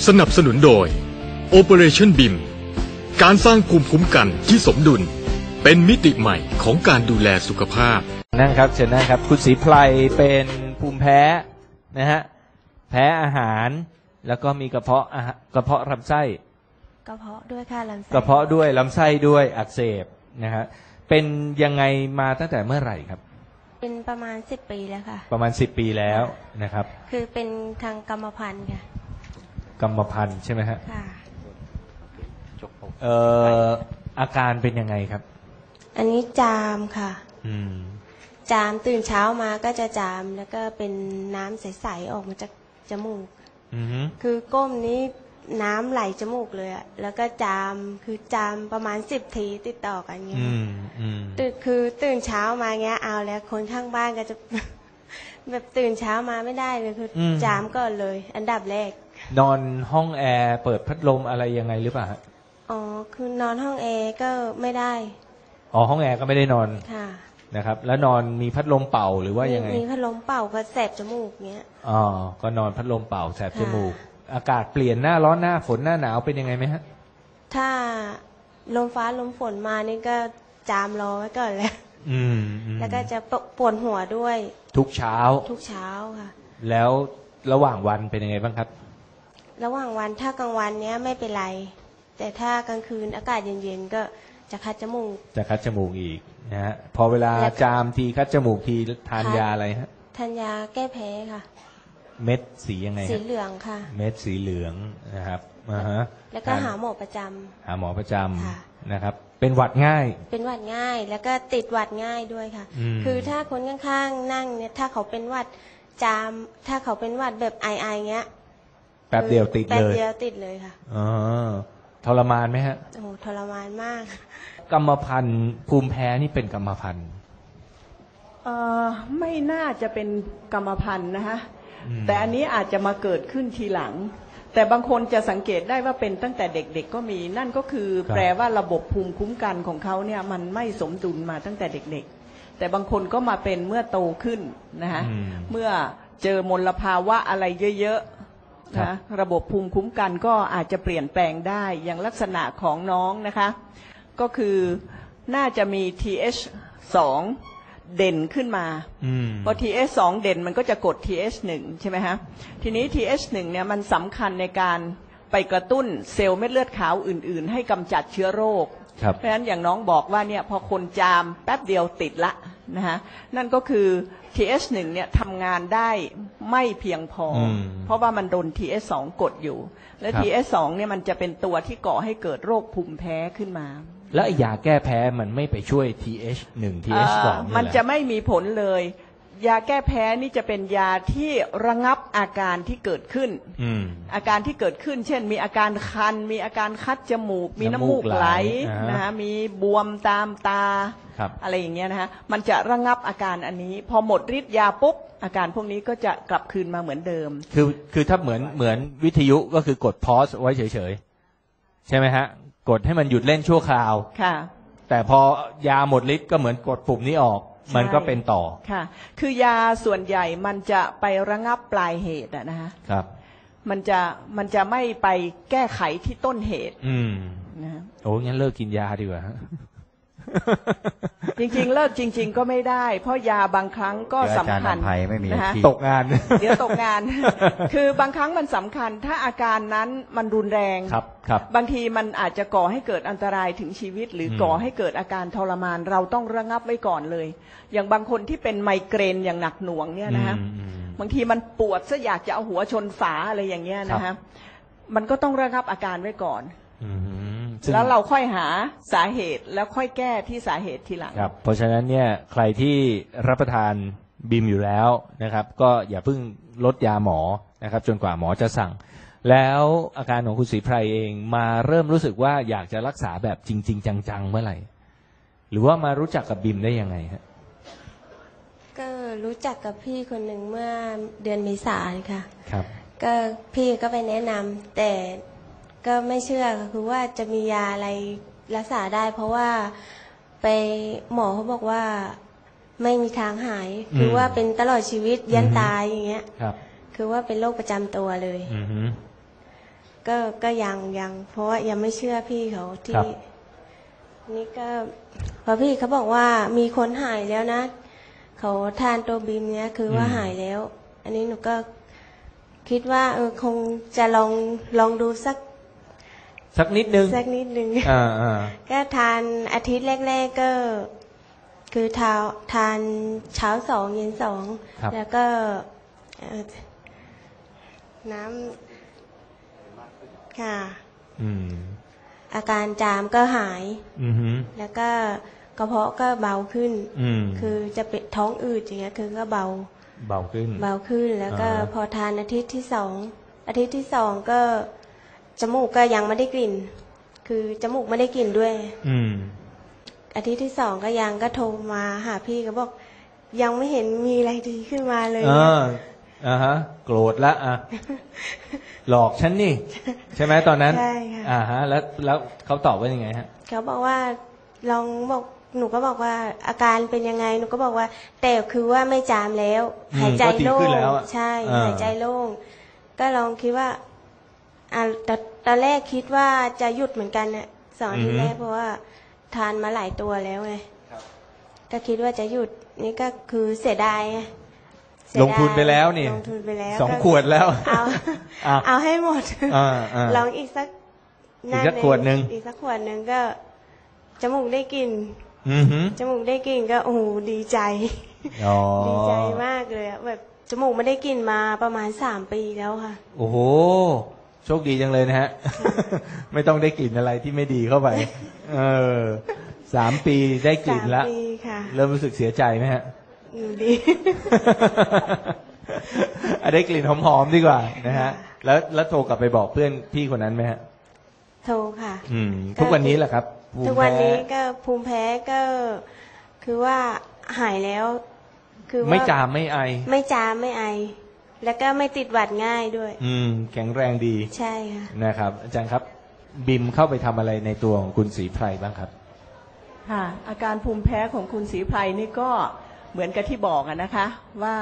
นับสนุนโดย Operation BIM การสร้างภูมิคุ้มกันที่สมดุลเป็นมิติใหม่ของการดูแลสุขภาพนั่งครับเชิญนั่งครับคุณศรีไพรเป็นภูมิแพ้นะฮะแพ้อาหารแล้วก็มีกระเพาะลำไส้กระเพาะด้วยค่ะลำไส้กระเพาะด้วยลำไส้ด้วยอักเสบนะฮะเป็นยังไงมาตั้งแต่เมื่อไหร่ครับเป็นประมาณ10 ปีแล้วค่ะประมาณ10 ปีแล้วนะครับคือเป็นทางกรรมพันธุ์ค่ะกรรมพันธุ์ใช่ไหมฮะค่ะอาการเป็นยังไงครับอันนี้จามค่ะจามตื่นเช้ามาก็จะจามแล้วก็เป็นน้ำใสๆออกมาจากจมูกคือก้มนี้น้ำไหลจมูกเลยอะแล้วก็จามคือจามประมาณ10 ทีติดต่อกันเงี้ยตื่นเช้ามาเงี้ยเอาแล้วคนข้างบ้านก็จะ แบบตื่นเช้ามาไม่ได้เลยคือจามก่อนเลยอันดับแรกนอนห้องแอร์เปิดพัดลมอะไรยังไงหรือเปล่าอ๋อคือนอนห้องแอร์ก็ไม่ได้อ๋อห้องแอร์ก็ไม่ได้นอนค่ะนะครับแล้วนอนมีพัดลมเป่าหรือว่ายังไงมีพัดลมเป่าก็แสบจมูกเงี้ยอ๋อก็นอนพัดลมเป่าแสบจมูกอากาศเปลี่ยนหน้าร้อนหน้าฝนหน้าหนาวเป็นยังไงไหมฮะถ้าลมฟ้าลมฝนมานี่ก็จามรอไว้ก่อนแล้วแล้วก็จะปวดหัวด้วยทุกเช้าค่ะแล้วระหว่างวันเป็นยังไงบ้างครับระหว่างวันถ้ากลางวันเนี้ยไม่เป็นไรแต่ถ้ากลางคืนอากาศเย็นๆก็จะคัดจมูกอีกนะฮะพอเวลาจามทีคัดจมูกทีทานยาอะไรฮะทานยาแก้แพ้ค่ะเม็ดสียังไงสีเหลืองค่ะเม็ดสีเหลืองนะครับแล้วก็หาหมอประจำนะครับเป็นหวัดง่ายแล้วก็ติดหวัดง่ายด้วยค่ะคือถ้าคนข้างๆนั่งเนี่ยถ้าเขาเป็นหวัดจามถ้าเขาเป็นหวัดแบบไอเงี้ยแป๊บเดียวติดเลยค่ะอ๋อทรมานไหมฮะโอ้ทรมานมากกรรมพันธุ์ภูมิแพ้นี่เป็นกรรมพันธุ์ไม่น่าจะเป็นกรรมพันธุ์นะคะแต่อันนี้อาจจะมาเกิดขึ้นทีหลังแต่บางคนจะสังเกตได้ว่าเป็นตั้งแต่เด็กๆก็มีนั่นก็คือแปลว่าระบบภูมิคุ้มกันของเขาเนี่ยมันไม่สมดุลมาตั้งแต่เด็กๆแต่บางคนก็มาเป็นเมื่อโตขึ้นนะคะเมื่อเจอมลภาวะอะไรเยอะๆนะระบบภูมิคุ้มกันก็อาจจะเปลี่ยนแปลงได้อย่างลักษณะของน้องนะคะก็คือน่าจะมี TH2 เด่นขึ้นมาพอ TH2 เด่นมันก็จะกด TH1 ใช่ไหมฮะทีนี้ TH1 เนี่ยมันสำคัญในการไปกระตุ้นเซลล์เม็ดเลือดขาวอื่นๆให้กำจัดเชื้อโรคเพราะฉะนั้นอย่างน้องบอกว่าเนี่ยพอคนจามแป๊บเดียวติดละนะฮะนั่นก็คือ TH1 เนี่ยทำงานได้ไม่เพียงพอเพราะว่ามันโดน TH2 กดอยู่และ TH2 เนี่ยมันจะเป็นตัวที่ก่อให้เกิดโรคภูมิแพ้ขึ้นมาแล้วยาแก้แพ้มันไม่ไปช่วย TH1 TH2 มันจะไม่มีผลเลยยาแก้แพ้นี่จะเป็นยาที่ระงับอาการที่เกิดขึ้นอาการที่เกิดขึ้นเช่นมีอาการคันมีอาการคัดจมูกมีน้ำมูกไหลนะฮะมีบวมตามตาอะไรอย่างเงี้ยนะฮะมันจะระงับอาการอันนี้พอหมดฤทธิ์ยาปุ๊บอาการพวกนี้ก็จะกลับคืนมาเหมือนเดิมคือถ้าเหมือนวิทยุก็คือกดพอสไว้เฉยๆใช่ไหมฮะกดให้มันหยุดเล่นชั่วคราวค่ะแต่พอยาหมดฤทธิ์ก็เหมือนกดปุ่มนี้ออกมันก็เป็นต่อค่ะคือยาส่วนใหญ่มันจะไประงับปลายเหตุนะฮะครับมันจะไม่ไปแก้ไขที่ต้นเหตุนะโอ้งั้นเลิกกินยาดีกว่าจริงๆเลิกจริงๆก็ไม่ได้เพราะยาบางครั้งก็สำคัญนะคะตกงานเดี๋ยวตกงานคือบางครั้งมันสำคัญถ้าอาการนั้นมันรุนแรงบางทีมันอาจจะก่อให้เกิดอันตรายถึงชีวิตหรือก่อให้เกิดอาการทรมานเราต้องระงับไว้ก่อนเลยอย่างบางคนที่เป็นไมเกรนอย่างหนักหน่วงเนี่ยนะฮะบางทีมันปวดซะอยากจะเอาหัวชนฝาอะไรอย่างเงี้ยนะฮะมันก็ต้องระงับอาการไว้ก่อนแล้วเราค่อยหาสาเหตุแล้วค่อยแก้ที่สาเหตุทีหลังครับเพราะฉะนั้นเนี่ยใครที่รับประทานบิมอยู่แล้วนะครับก็อย่าเพิ่งลดยาหมอนะครับจนกว่าหมอจะสั่งแล้วอาการของคุณศรีไพรเองมาเริ่มรู้สึกว่าอยากจะรักษาแบบจริงๆจังๆเมื่อไหร่หรือว่ามารู้จักกับบิมได้ยังไงฮะก็รู้จักกับพี่คนหนึ่งเมื่อเดือนเมษายนค่ะครับก็พี่ก็ไปแนะนำแต่ก็ไม่เชื่อคือว่าจะมียาอะไรรักษาได้เพราะว่าไปหมอเขาบอกว่าไม่มีทางหายคือว่าเป็นตลอดชีวิตยันตายอย่างเงี้ยคือว่าเป็นโรคประจำตัวเลยก็ยังเพราะว่ายังไม่เชื่อพี่เขาที่นี่ก็พอพี่เขาบอกว่ามีคนหายแล้วนะเขาทานตัวบีมเนี้ยคือว่าหายแล้วอันนี้หนูก็คิดว่าคงจะลองดูสักนิดนึงก็ทานอาทิตย์แรกๆก็คือทานเช้า2เย็น2แล้วก็น้ำค่ะอาการจามก็หายแล้วก็กระเพาะก็เบาขึ้นคือจะเป็นท้องอืดอย่างเงี้ยคือก็เบาขึ้นแล้วก็พอทานอาทิตย์ที่2ก็จมูกก็ยังไม่ได้กลิ่นคือจมูกไม่ได้กลิ่นด้วยอาทิตย์ที่2ก็โทรมาหาพี่ก็บอกยังไม่เห็นมีอะไรดีขึ้นมาเลยโกรธละหลอกฉันนี่ใช่ไหมตอนนั้นใช่ค่ะแล้วเขาตอบว่ายังไงฮะเขาบอกว่าลองบอกหนูก็บอกว่าอาการเป็นยังไงหนูก็บอกว่าแต่คือว่าไม่จามแล้วหายใจโล่งใช่หายใจโล่งก็ลองคิดว่าตอนแรกคิดว่าจะหยุดเหมือนกันเนี่ย2 อาทิตย์แรกเพราะว่าทานมาหลายตัวแล้วไงก็คิดว่าจะหยุดนี่ก็คือเสียดายไงลงทุนไปแล้วนี่2 ขวดแล้วเอาให้หมดลองอีกสักขวดนึงก็จมูกได้กลิ่นก็โอ้โหดีใจมากเลยแบบจมูกไม่ได้กลิ่นมาประมาณ3 ปีแล้วค่ะโอ้โหโชคดีจังเลยนะฮะ ไม่ต้องได้กลิ่นอะไรที่ไม่ดีเข้าไป3 ปีได้กลิ่นแล้วเริ่มรู้สึกเสียใจไหมฮะดีได้กลิ่นหอมๆดีกว่านะฮะแล้วโทรกลับไปบอกเพื่อนพี่คนนั้นไหมฮะโทรค่ะทุกวันนี้แหละครับทุกวันนี้ก็ภูมิแพ้ก็คือว่าหายแล้วคือไม่จามไม่ไอแล้วก็ไม่ติดหวัดง่ายด้วยแข็งแรงดีใช่ค่ะนะครับอาจารย์ครับบิมเข้าไปทำอะไรในตัวของคุณศรีไพรบ้างครับค่ะอาการภูมิแพ้ของคุณศรีไพรนี่ก็เหมือนกับที่บอกนะคะว่า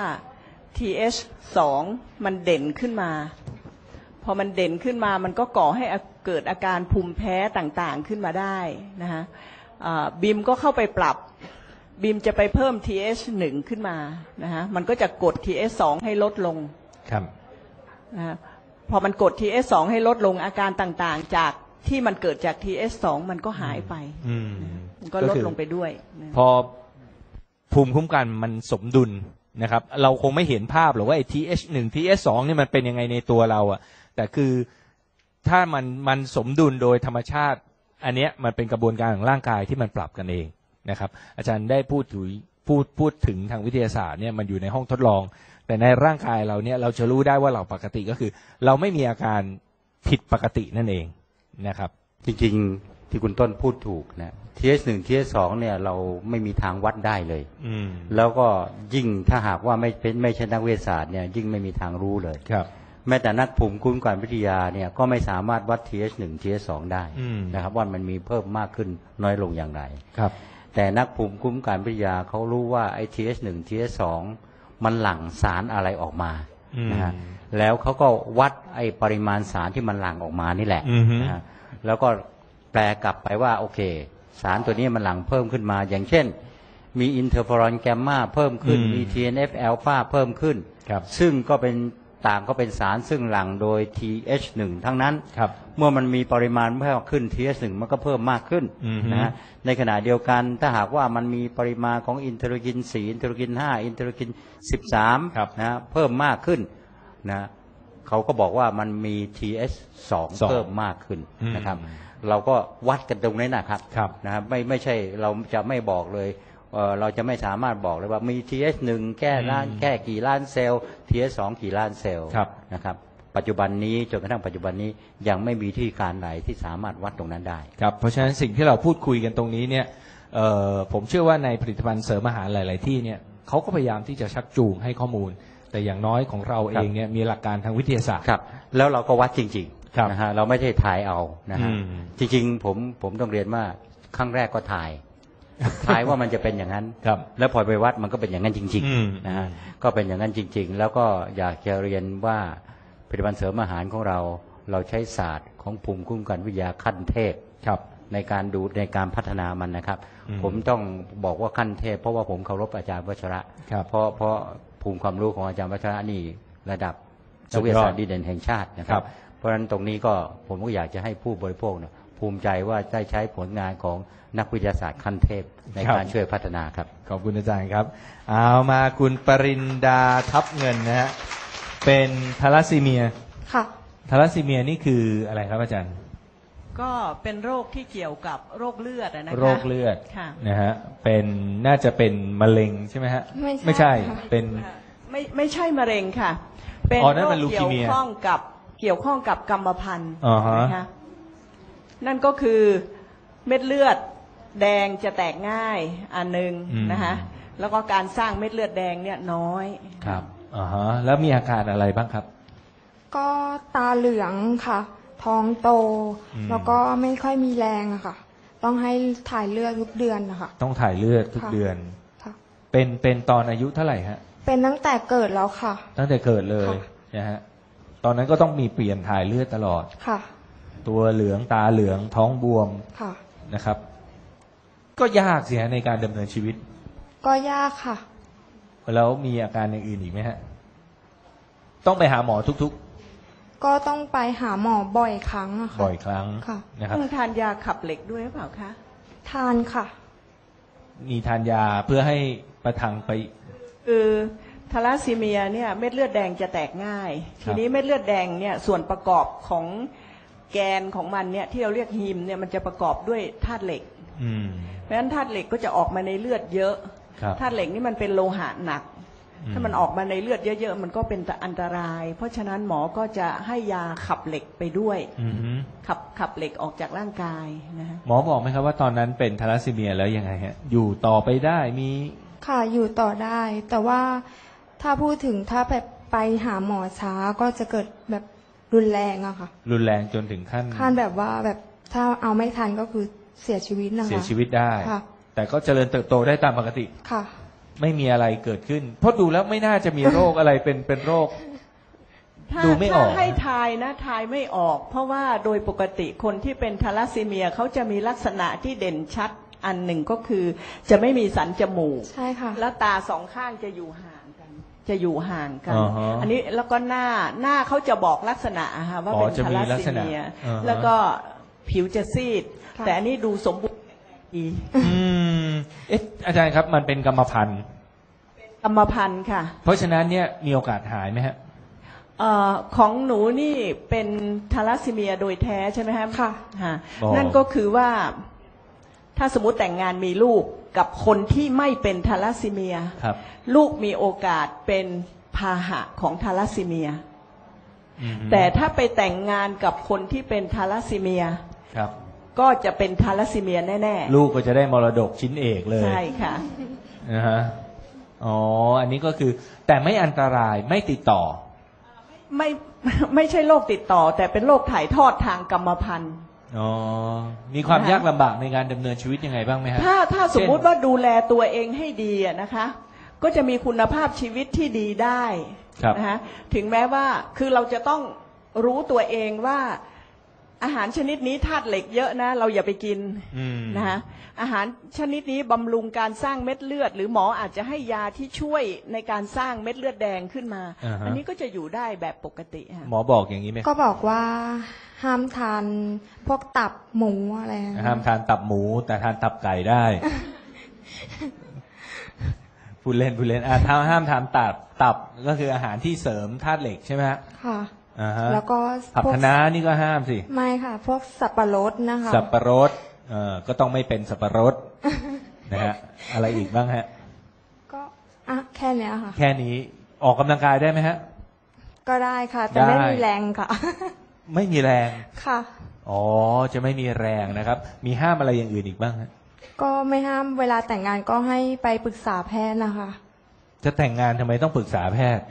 TH2 มันเด่นขึ้นมาพอมันเด่นขึ้นมามันก็ก่อให้เกิดอาการภูมิแพ้ต่างๆขึ้นมาได้นะคะบิมก็เข้าไปปรับบิมจะไปเพิ่ม TH1 ขึ้นมานะคะมันก็จะกด TH2 ให้ลดลงครับนะพอมันกด TH2 ให้ลดลงอาการต่างๆจากที่มันเกิดจาก TH2 มันก็หายไปมันก็ลดลงไปด้วยพอภูมิคุ้มกันมันสมดุลนะครับเราคงไม่เห็นภาพหรอกว่าไอ้ TH1 TH2 นี่มันเป็นยังไงในตัวเราอ่ะแต่คือถ้ามันสมดุลโดยธรรมชาติอันเนี้ยมันเป็นกระบวนการของร่างกายที่มันปรับกันเองนะครับอาจารย์ได้พูดถึงทางวิทยาศาสตร์เนี่ยมันอยู่ในห้องทดลองแต่ในร่างกายเราเนี่ยเราจะรู้ได้ว่าเราปกติก็คือเราไม่มีอาการผิดปกตินั่นเองนะครับจริงๆที่คุณต้นพูดถูกนะ TH1 TH2 เนี่ยเราไม่มีทางวัดได้เลยแล้วก็ยิ่งถ้าหากว่าไม่ใช่นักวิทยาศาสตร์เนี่ยยิ่งไม่มีทางรู้เลยครับแม้แต่นักภูมิคุ้มกันวิทยาเนี่ยก็ไม่สามารถวัด TH1 TH2 ได้นะครับว่ามันมีเพิ่มมากขึ้นน้อยลงอย่างไรครับแต่นักภูมิคุ้มกันวิทยาเขารู้ว่าไอ้ TH1 TH2 มันหลั่งสารอะไรออกมานะฮะแล้วเขาก็วัดไอ้ปริมาณสารที่มันหลั่งออกมานี่แหละนะฮะแล้วก็แปลกลับไปว่าโอเคสารตัวนี้มันหลั่งเพิ่มขึ้นมาอย่างเช่นมีอินเทอร์เฟอรอนแกมมาเพิ่มขึ้นมี TNF อัลฟาเพิ่มขึ้นซึ่งก็เป็นสารซึ่งหลั่งโดย TH1 ทั้งนั้นเมื่อมันมีปริมาณเพิ่มขึ้น TH1 มันก็เพิ่มมากขึ้นนะในขณะเดียวกันถ้าหากว่ามันมีปริมาณของอินเทอร์กิน4อินเทอร์กิน5อินเทอร์กิน13นะเพิ่มมากขึ้นนะเขาก็บอกว่ามันมี TH2 เพิ่มมากขึ้นนะครับเราก็วัดกันตรงนี้นะครับนะครับไม่ใช่เราจะไม่บอกเลยเราจะไม่สามารถบอกเลยว่ามี TH1 แค่กี่ล้านเซลล์ TH2 กี่ล้านเซลล์นะครับปัจจุบันนี้จนกระทั่งปัจจุบันนี้ยังไม่มีที่การไหนที่สามารถวัดตรงนั้นได้ครับเพราะฉะนั้นสิ่งที่เราพูดคุยกันตรงนี้เนี่ยผมเชื่อว่าในผลิตภัณฑ์เสริมอาหารหลายๆที่เนี่ยเขาก็พยายามที่จะชักจูงให้ข้อมูลแต่อย่างน้อยของเราเองเนี่ยมีหลักการทางวิทยาศาสตร์ครับแล้วเราก็วัดจริงๆนะฮะเราไม่ได้ถ่ายเอานะฮะจริงๆผมต้องเรียนว่าครั้งแรกก็ถ่ายว่ามันจะเป็นอย่างนั้นแล้วพอไปวัดมันก็เป็นอย่างนั้นจริงๆนะฮะก็เป็นอย่างนั้นจริงๆแล้วก็อยากจะเรียนว่าผลิตภัณฑ์เสริมอาหารของเราเราใช้ศาสตร์ของภูมิคุ้มกันวิทยาขั้นเทพในการดูในการพัฒนามันนะครับผมต้องบอกว่าขั้นเทพเพราะว่าผมเคารพอาจารย์วัชระเพราะภูมิความรู้ของอาจารย์วัชระนี่ระดับนักวิทยาศาสตร์ดีเด่นแห่งชาตินะครับเพราะฉะนั้นตรงนี้ก็ผมก็อยากจะให้ผู้บริโภคเนี่ยภูมิใจว่าได้ใช้ผลงานของนักวิทยาศาสตร์ขั้นเทพในการช่วยพัฒนาครับขอบคุณอาจารย์ครับเอามาคุณปรินดาทับเงินนะฮะเป็นทาลัสซีเมียค่ะทาลัสซีเมียนี่คืออะไรครับอาจารย์ก็เป็นโรคที่เกี่ยวกับโรคเลือดนะคะโรคเลือดนะฮะเป็นน่าจะเป็นมะเร็งใช่ไหมฮะไม่ใช่เป็นไม่ใช่มะเร็งค่ะเป็นโรคเกี่ยวข้องกับกรรมพันธุ์นะคะนั่นก็คือเม็ดเลือดแดงจะแตกง่ายอันหนึ่งนะคะแล้วก็การสร้างเม็ดเลือดแดงเนี่ยน้อยครับแล้วมีอาการอะไรบ้างครับก็ตาเหลืองค่ะท้องโตแล้วก็ไม่ค่อยมีแรงอะค่ะต้องให้ถ่ายเลือดทุกเดือนนะคะต้องถ่ายเลือดทุกเดือนเป็นตอนอายุเท่าไหร่ฮะเป็นตั้งแต่เกิดแล้วค่ะตั้งแต่เกิดเลยนะฮะตอนนั้นก็ต้องมีเปลี่ยนถ่ายเลือดตลอดค่ะตัวเหลืองตาเหลืองท้องบวมนะครับก็ยากสิฮะในการดำเนินชีวิตก็ยากค่ะแล้วมีอาการอย่างอื่นอีกไหมฮะต้องไปหาหมอทุกๆก็ต้องไปหาหมอบ่อยครั้งอะค่ะบ่อยครั้งนะครับต้องทานยาขับเหล็กด้วยหรือเปล่าคะทานค่ะมีทานยาเพื่อให้ประทังไปทาลัสซีเมียเนี่ยเม็ดเลือดแดงจะแตกง่ายทีนี้เม็ดเลือดแดงเนี่ยส่วนประกอบของแกนของมันเนี่ยที่เราเรียกฮีมเนี่ยมันจะประกอบด้วยธาตุเหล็กเพราะฉะนั้นธาตุเหล็กก็จะออกมาในเลือดเยอะธาตุเหล็กนี่มันเป็นโลหะหนักถ้ามันออกมาในเลือดเยอะๆมันก็เป็นอันตรายเพราะฉะนั้นหมอก็จะให้ยาขับเหล็กไปด้วยขับเหล็กออกจากร่างกายนะหมอบอกไหมครับว่าตอนนั้นเป็นทาลัสซีเมียแล้วยังไงฮะอยู่ต่อไปได้มีค่ะอยู่ต่อได้แต่ว่าถ้าพูดถึงถ้าแบบไปหาหมอช้าก็จะเกิดแบบรุนแรงอะค่ะรุนแรงจนถึงขั้นแบบว่าแบบถ้าเอาไม่ทันก็คือเสียชีวิตนะคะเสียชีวิตได้แต่ก็เจริญเติบโตได้ตามปกติค่ะไม่มีอะไรเกิดขึ้นเพราะดูแล้วไม่น่าจะมีโรคอะไรเป็นโรคดูไม่ออกให้ทายนะทายไม่ออกเพราะว่าโดยปกติคนที่เป็นทาลัสซีเมียเขาจะมีลักษณะที่เด่นชัดอันหนึ่งก็คือจะไม่มีสันจมูกใช่ค่ะแล้วตาสองข้างจะอยู่ห่างกันอันนี้แล้วก็หน้าเขาจะบอกลักษณะว่าเป็นทาลัสซีเมียแล้วก็ผิวจะซีดแต่อันนี้ดูสมบูรณ์ดีอาจารย์ครับมันเป็นกรรมพันธุ์ค่ะเพราะฉะนั้นเนี่ยมีโอกาสหายไหมฮะของหนูนี่เป็นทาลัสซีเมียโดยแท้ใช่ไหมครับค่ะนั่นก็คือว่าถ้าสมมติแต่งงานมีลูกกับคนที่ไม่เป็นทาลัสซีเมียลูกมีโอกาสเป็นพาหะของทาลัสซีเมียแต่ถ้าไปแต่งงานกับคนที่เป็นทาลัสซีเมียก็จะเป็นทาลัสซีเมียแน่ๆลูกก็จะได้มรดกชิ้นเอกเลยใช่ค่ะนะฮะอันนี้ก็คือแต่ไม่อันตรายไม่ติดต่อไม่ใช่โรคติดต่อแต่เป็นโรคถ่ายทอดทางกรรมพันธุ์มีความยากลำบากในการดำเนินชีวิตยังไงบ้างไหมฮะถ้าสมมุติว่าดูแลตัวเองให้ดีนะคะก็จะมีคุณภาพชีวิตที่ดีได้นะคะถึงแม้ว่าคือเราจะต้องรู้ตัวเองว่าอาหารชนิดนี้ธาตุเหล็กเยอะนะเราอย่าไปกินนะคะอาหารชนิดนี้บำรุงการสร้างเม็ดเลือดหรือหมออาจจะให้ยาที่ช่วยในการสร้างเม็ดเลือดแดงขึ้นมาอันนี้ก็จะอยู่ได้แบบปกติหมอบอกอย่างนี้ไหมก็บอกว่าห้ามทานพวกตับหมูอะไรห้ามทานตับหมูแต่ทานตับไก่ได้พูดเล่นห้ามทานตับก็คืออาหารที่เสริมธาตุเหล็กใช่ไหมค่ะแล้วก็ผักคะน้านี่ก็ห้ามสิไม่ค่ะพวกสับปะรดนะคะสับปะรดก็ต้องไม่เป็นสับปะรดนะฮะอะไรอีกบ้างฮะก็แค่นี้ค่ะแค่นี้ออกกำลังกายได้ไหมฮะก็ได้ค่ะแต่ไม่มีแรงค่ะไม่มีแรงค่ะจะไม่มีแรงนะครับมีห้ามอะไรอย่างอื่นอีกบ้างฮะก็ไม่ห้ามเวลาแต่งงานก็ให้ไปปรึกษาแพทย์นะคะจะแต่งงานทำไมต้องปรึกษาแพทย์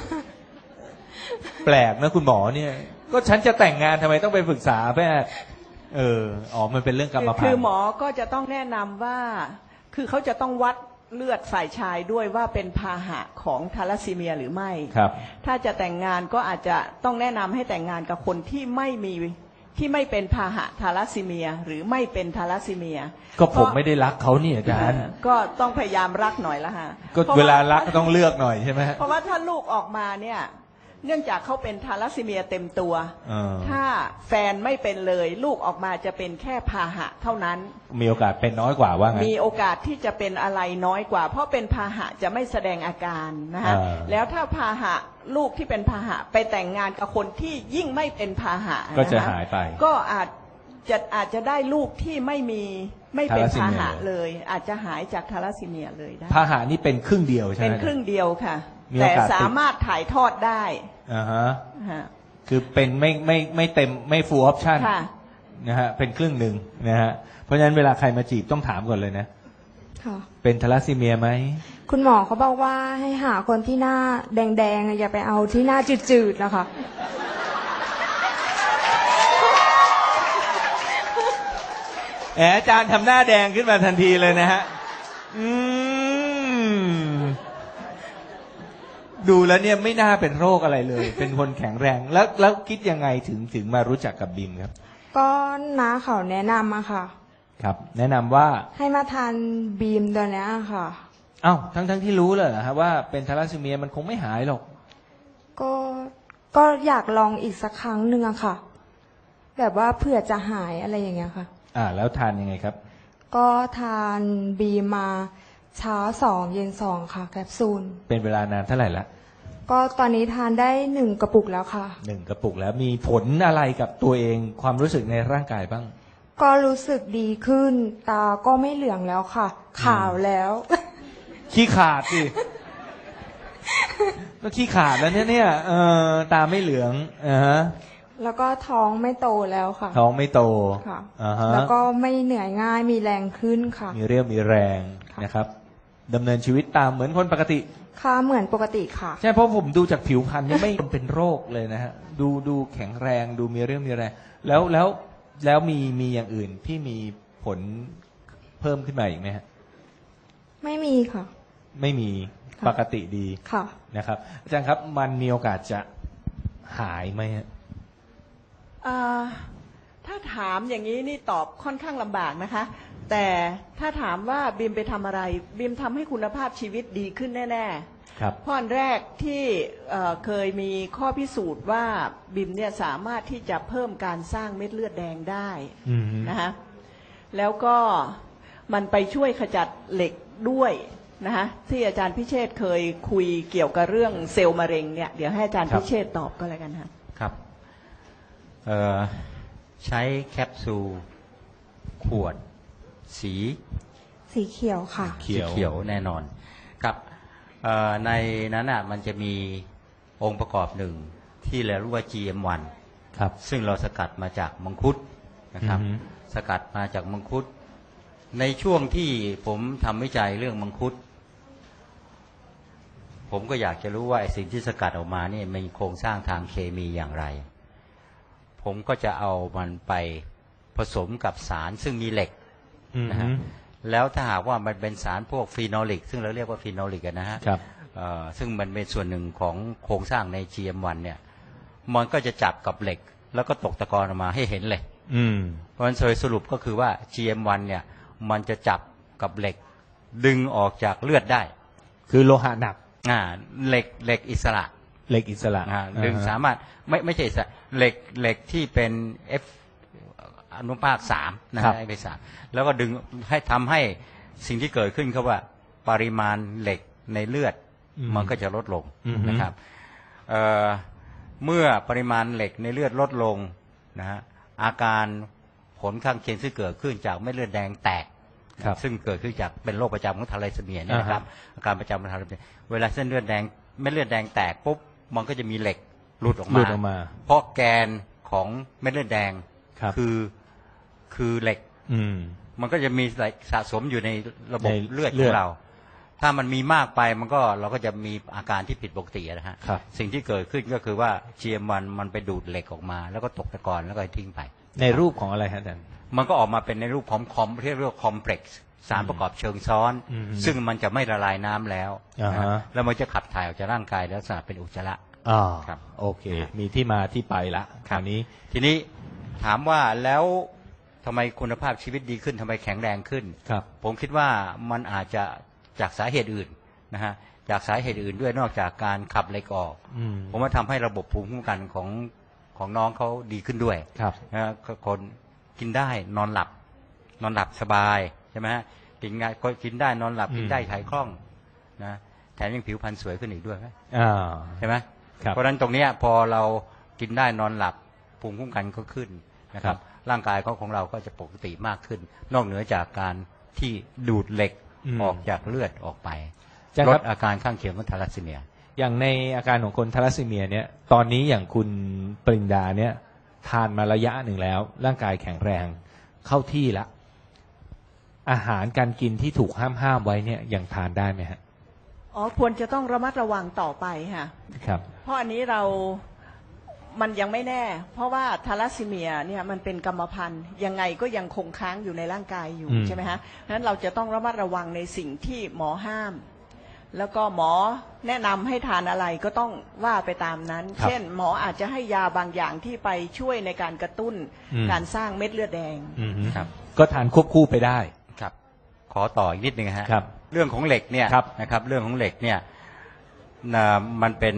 แปลกนะคุณหมอเนี่ยก็ฉันจะแต่งงานทำไมต้องไปปรึกษาแพทย์มันเป็นเรื่องกรรมพันธุ์คือหมอก็จะต้องแนะนำว่าคือเขาจะต้องวัดเลือดฝ่ายชายด้วยว่าเป็นพาหะของทาลัสซีเมียหรือไม่ครับถ้าจะแต่งงานก็อาจจะต้องแนะนำให้แต่งงานกับคนที่ไม่เป็นพาหะทาลัสซีเมียหรือไม่เป็นทาลัสซีเมียก็ผมไม่ได้รักเขาเนี่ยอาจารย์ก็ต้องพยายามรักหน่อยละฮะก็เวลารักก็ต้องเลือกหน่อยใช่ไหมเพราะว่าถ้าลูกออกมาเนี่ยเนื่องจากเขาเป็นทาลัสซีเมียเต็มตัวถ้าแฟนไม่เป็นเลยลูกออกมาจะเป็นแค่พาหะเท่านั้นมีโอกาสเป็นน้อยกว่าว่างั้นมีโอกาสที่จะเป็นอะไรน้อยกว่าเพราะเป็นพาหะจะไม่แสดงอาการนะคะแล้วถ้าพาหะลูกที่เป็นพาหะไปแต่งงานกับคนที่ยิ่งไม่เป็นพาหะก็จะหายไปก็อาจจะได้ลูกที่ไม่เป็นพาหะเลยอาจจะหายจากทาลัสซีเมียเลยได้พาหะนี่เป็นครึ่งเดียวใช่ไหมเป็นครึ่งเดียวค่ะแต่สามารถถ่ายทอดได้คือเป็นไม่เต็มไม่ full option นะฮะเป็นครึ่งหนึ่งนะฮะเพราะฉะนั้นเวลาใครมาจีบต้องถามก่อนเลยนะเป็นทาลัสซีเมียไหมคุณหมอเขาบอกว่าให้หาคนที่หน้าแดงๆอย่าไปเอาที่หน้าจืดๆนะคะอาจารย์ทำหน้าแดงขึ้นมาทันทีเลยนะฮะดูแล้วเนี่ยไม่น่าเป็นโรคอะไรเลยเป็นคนแข็งแรงแล้วคิดยังไงถึงมารู้จักกับบิมครับก็น้าเขาแนะนำอะค่ะครับแนะนำว่าให้มาทานบีมตัวนี้ค่ะอ้าวทั้งที่รู้เลยนะครับว่าเป็นทาลัสซีเมียมันคงไม่หายหรอกก็อยากลองอีกสักครั้งหนึ่งอะค่ะแบบว่าเผื่อจะหายอะไรอย่างเงี้ยค่ะแล้วทานยังไงครับก็ทานบีมมาเช้า2เย็น2ค่ะแคปซูลเป็นเวลานานเท่าไหร่ละก็ตอนนี้ทานได้1กระปุกแล้วค่ะ 1กระปุกแล้วมีผลอะไรกับตัวเองความรู้สึกในร่างกายบ้างก็รู้สึกดีขึ้นตาก็ไม่เหลืองแล้วค่ะขาวแล้วขี้ขาดสิก็ขี้ขาดแล้วเนี่ยตาไม่เหลืองแล้วก็ท้องไม่โตแล้วค่ะท้องไม่โตค่ะแล้วก็ไม่เหนื่อยง่ายมีแรงขึ้นค่ะมีเรี่ยวมีแรงนะครับดำเนินชีวิตตามเหมือนคนปกติค่ะเหมือนปกติค่ะใช่เพราะผมดูจากผิวพรรณนี่ไม่เป็นโรคเลยนะฮะดูแข็งแรงดูมีเรี่ยวมีแรงแล้วมีอย่างอื่นที่มีผลเพิ่มขึ้นมาอีกไหมฮะไม่มีค่ะไม่มีปกติดีค่ะนะครับอาจารย์ครับมันมีโอกาสจะหายไหมฮะถ้าถามอย่างนี้นี่ตอบค่อนข้างลำบากนะคะแต่ถ้าถามว่าบิมไปทำอะไรบิมทำให้คุณภาพชีวิตดีขึ้นแน่ๆครับเพราะอันแรกที่เคยมีข้อพิสูจน์ว่าบิมเนี่ยสามารถที่จะเพิ่มการสร้างเม็ดเลือดแดงได้นะคะแล้วก็มันไปช่วยขจัดเหล็กด้วยนะคะที่อาจารย์พิเชษเคยคุยเกี่ยวกับเรื่องเซลล์มะเร็งเนี่ยเดี๋ยวให้อาจารย์พิเชษตอบก็แล้วกันค่ะครับใช้แคปซูลขวดสีเขียวค่ะสีเขียวแน่นอนครับในนั้นมันจะมีองค์ประกอบหนึ่งที่เราเรียกว่า GM1 ครับซึ่งเราสกัดมาจากมังคุดนะครับสกัดมาจากมังคุดในช่วงที่ผมทำวิจัยเรื่องมังคุดผมก็อยากจะรู้ว่าสิ่งที่สกัดออกมานี่มีโครงสร้างทางเคมีอย่างไรผมก็จะเอามันไปผสมกับสารซึ่งมีเหล็กนะฮะแล้วถ้าหากว่ามันเป็นสารพวกฟีนอลิกซึ่งเราเรียกว่าฟีนอลิกนะฮะซึ่งมันเป็นส่วนหนึ่งของโครงสร้างใน GM1 เนี่ยมันก็จะจับกับเหล็กแล้วก็ตกตะกอนออกมาให้เห็นเลยเพราะฉะนั้นโดยสรุปก็คือว่า GM1 เนี่ยมันจะจับกับเหล็กดึงออกจากเลือดได้คือโลหะหนักเหล็กอิสระดึงสามารถไม่ใช่เหล็กที่เป็น F อนุภาค3นะฮะไอ้3แล้วก็ดึงให้ทำให้สิ่งที่เกิดขึ้นคือว่าปริมาณเหล็กในเลือดมันก็จะลดลงนะครับเมื่อปริมาณเหล็กในเลือดลดลงนะฮะอาการผลข้างเคียงที่เกิดขึ้นจากเม็ดเลือดแดงแตกซึ่งเกิดขึ้นจากเป็นโรคประจำของทาลัสซีเมียนะครับอาการประจำของทาลัสซีเมียเวลาเส้นเลือดแดงเม็ดเลือดแดงแตกปุ๊บมันก็จะมีเหล็กหลุดออกมาเพราะแกนของเม็ดเลือดแดงคือเหล็กมันก็จะมีสะสมอยู่ในระบบเลือดของเราถ้ามันมีมากไปเราก็จะมีอาการที่ผิดปกตินะฮะสิ่งที่เกิดขึ้นก็คือว่า GM1 มันไปดูดเหล็กออกมาแล้วก็ตกตะกอนแล้วก็ทิ้งไปในรูปของอะไรฮะอาจารย์มันก็ออกมาเป็นในรูปของที่เรียกว่า complex สารประกอบเชิงซ้อนซึ่งมันจะไม่ละลายน้ำแล้วแล้วมันจะขับถ่ายออกจากร่างกายลักษณะเป็นอุจจาระครับโอเคมีที่มาที่ไปละคราวนี้ทีนี้ถามว่าแล้วทำไมคุณภาพชีวิตดีขึ้นทำไมแข็งแรงขึ้นผมคิดว่ามันอาจจะจากสาเหตุอื่นนะฮะจากสาเหตุอื่นด้วยนอกจากการขับเหล็กออกผมว่าทำให้ระบบภูมิคุ้มกันของน้องเขาดีขึ้นด้วยนะคนกินได้นอนหลับสบายใช่ไหมฮะกินได้นอนหลับกินได้ถ่ายคล่องนะแถมยังผิวพรรณสวยขึ้นอีกด้วยไหมใช่ไหมเพราะฉะนั้นตรงนี้พอเรากินได้นอนหลับภูมิคุ้มกันก็ขึ้นนะครับร่างกายของเราก็จะปกติมากขึ้นนอกเหนือจากการที่ดูดเหล็กออกจากเลือดออกไปลดอาการข้างเคียงของทาลัสซีเมียอย่างในอาการของคนทาลัสซีเมียเนี่ยตอนนี้อย่างคุณปริญดาเนี่ยทานมาระยะหนึ่งแล้วร่างกายแข็งแรงเข้าที่ละอาหารการกินที่ถูกห้ามไว้เนี่ยยังทานได้ไหมฮะควรจะต้องระมัดระวังต่อไปค่ะครับเพราะอันนี้มันยังไม่แน่เพราะว่าทาลัสซีเมียเนี่ยมันเป็นกรรมพันธุ์ยังไงก็ยังคงค้างอยู่ในร่างกายอยู่ใช่ไหมฮะนั้นเราจะต้องระมัดระวังในสิ่งที่หมอห้ามแล้วก็หมอแนะนำให้ทานอะไรก็ต้องว่าไปตามนั้นเช่นหมออาจจะให้ยาบางอย่างที่ไปช่วยในการกระตุ้นการสร้างเม็ดเลือดแดงครับก็ทานควบคู่ไปได้ครับขอต่ออีกนิดนึงฮะเรื่องของเหล็กเนี่ยนะครับเรื่องของเหล็กเนี่ยมันเป็น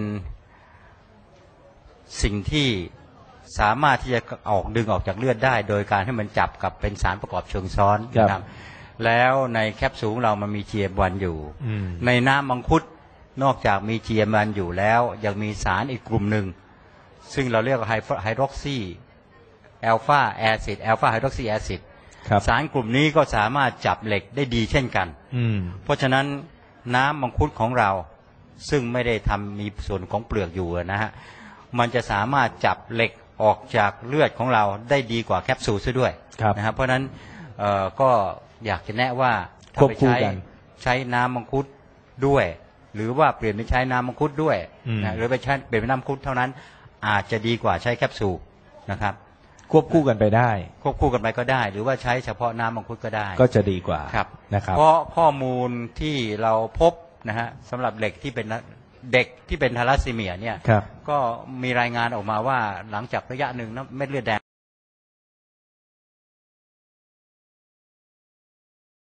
สิ่งที่สามารถที่จะดึงออกจากเลือดได้โดยการให้มันจับกับเป็นสารประกอบเชิงซ้อนนะครับแล้วในแคปซูลเรามันมี GM1 อยู่ในน้ำมังคุดนอกจากมี GM1 อยู่แล้วยังมีสารอีกกลุ่มหนึ่งซึ่งเราเรียกว่าไฮดรอกซีแอลฟาแอซิดแอลฟาไฮดรอกซีแอซิดสารกลุ่มนี้ก็สามารถจับเหล็กได้ดีเช่นกันเพราะฉะนั้นน้ำมังคุดของเราซึ่งไม่ได้มีส่วนของเปลือกอยู่นะฮะมันจะสามารถจับเหล็กออกจากเลือดของเราได้ดีกว่าแคปซูลซะด้วยนะครับเพราะฉะนั้นก็อยากจะแนะว่าถ้าไปใช้น้ำมังคุดด้วยหรือว่าเปลี่ยนไปใช้น้ำมังคุดด้วยนะหรือไปใช้เปลี่ยนเป็นน้ำมังคุดเท่านั้นอาจจะดีกว่าใช้แคปซูลนะครับควบคู่กันไปได้ควบคู่กันไปก็ได้หรือว่าใช้เฉพาะน้ำมังคุดก็ได้ก็จะดีกว่านะครับเพราะข้อมูลที่เราพบนะฮะสำหรับเด็กที่เป็นทาลัสซีเมียเนี่ยก็มีรายงานออกมาว่าหลังจากระยะหนึ่งเม็ดเลือดแดง